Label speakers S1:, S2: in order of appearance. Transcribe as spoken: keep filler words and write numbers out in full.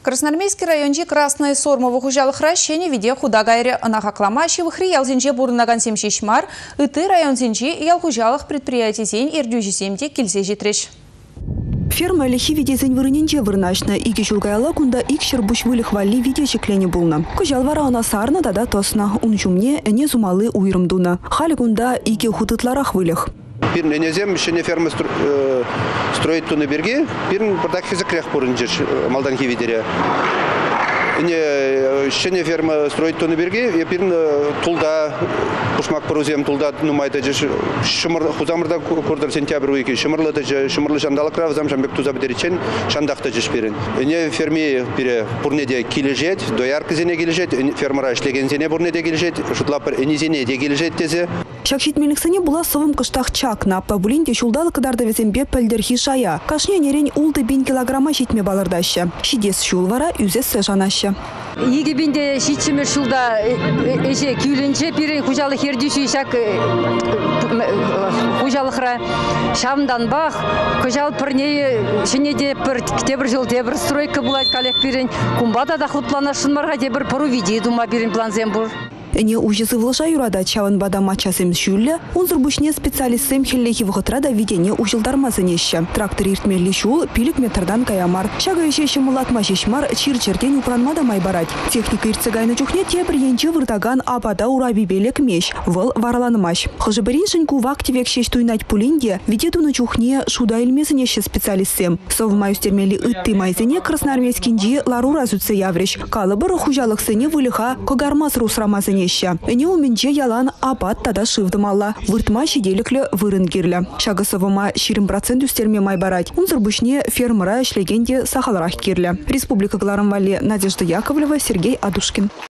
S1: Красноармейский райончи Красное Сормово хужалық ращене виде худа гайре анахакламаши выхри ялзинче бурнаган семшишмар, ыты районзинчи ял хужалық предприятизень ирдюжисемде килсе житреш.
S2: Ферма лихи видезень вырыненче вырнашна, иги жулгайла кунда икшер буш вылих валли виде шеклене булна. Кужал вара она сарна тада тосна, унчумне эне зумалы уйрымдуна. Хали кунда иги хутытларах вылих.
S3: Пирн энезем шене ферма строит туны берге, пирн бардак хизакрях порынчеш малдан хивидере. Не шене ферма строит туны берге, я пирн тулда пушмак порузем тулда нумайда жеш шымыр хузамырда курдар сентябрь уйки шымырлы да шымырлы жандалы крав зам жамбек туза бедеричен шандахта жеш пирен. Не ферми пире бурнеде килежет, доярка зене килежет, фермера ишлеген зене бурнеде килежет, шутлапыр энизене де килежет тезе.
S2: Шакшитмеліксіне була совым кыштақ чакна, пабулинде шулдалы кыдарды везембе пәлдерхи шая. Кашне нерен улды бин килограмма шитме балырдашы. Шидес шулвара үзесі жанашы.
S4: Иги бинде шитшімер шулда эше күйленче пирен хужалы хердюші шак хужалықра шамдан бақ, хужал пірне шынеде пір тебір жыл тебір стройка булайт калек пирен кумбада дақлы планашын марға тебір пару виде дума пирен планзем бұр.
S2: Эне ужысы вылыша юрада чаван бада мачасым шүлі, онзыр бүшне специалистсем хеллехи вғытрада видене ужылдармазын еші. Трактор иртмелі шул пилік метрдан каямар. Шага еше шымылатма шешмар чир-чертен упранмада майбарать. Техника иртсегайны чухне тебір енче выртаган апада ураби белек меш, выл вараланымаш. Хыжыберин шынку вактивек шеш туйнать пулинде, видетуны чухне шуда илмезін еші специалистсем. Совмаю стермели ытты майзене красноармейскинжи лару разуце явреш. Калыбыр хужалық сыне вылыха когармаз русрамазын не уменче ялан апат тада шывдымалла. Выртма шиделіклі вырын керлі. Шагысывыма ширим процент үстерме майбарать. Унзыр бүшне фермера ішлегенде сахаларақ керлі. Республика Гларамвали Надежда Яковлева, Сергей Адушкин.